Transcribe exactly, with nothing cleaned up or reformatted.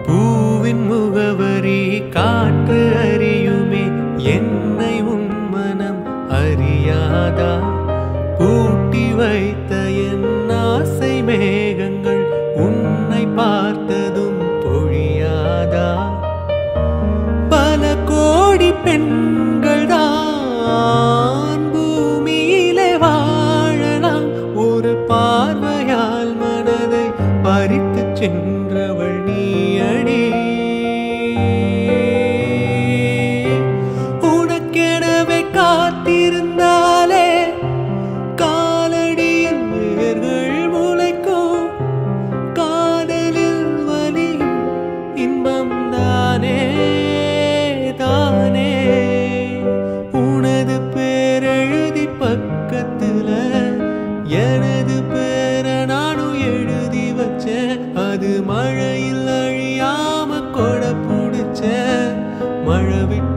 பூவின் முகவரி காற்று அறியுமே என்னை உன் மனம் அறியாதா பூட்டி வைத்த என் ஆசை மேகங்கள் உன்னை பார்த்ததும் பொழியாதா பல கோடி பெண்கள் தான் பூமியிலே வாழலாம் ஒரு பார்வையால் மனதை பறித்து சென்றவள் நீயடி உனக்கெனவே காத்திருந்தாலே காலடியில் வேர்கள் முளைக்கும் காதலில் வலியும் இன்பம் தானே தானே உனது பேரெழுதி பக்கத்துல எனது பேர நானும் எழுதி வச்சேன் அது மழையில் அழியாம கொடை புடிச்ச மழை விட்டு